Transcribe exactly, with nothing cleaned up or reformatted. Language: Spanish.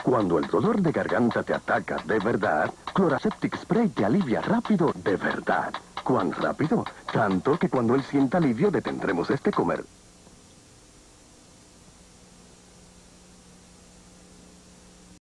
Cuando el dolor de garganta te ataca de verdad, Chloraseptic Spray te alivia rápido de verdad. ¿Cuán rápido? Tanto que cuando él sienta alivio detendremos este comer.